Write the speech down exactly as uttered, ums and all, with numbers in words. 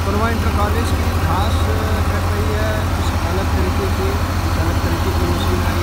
Nautanwa inter college की घास cut रही है। कुछ अलग तरीके की कुछ अलग तरीके की मशीन आई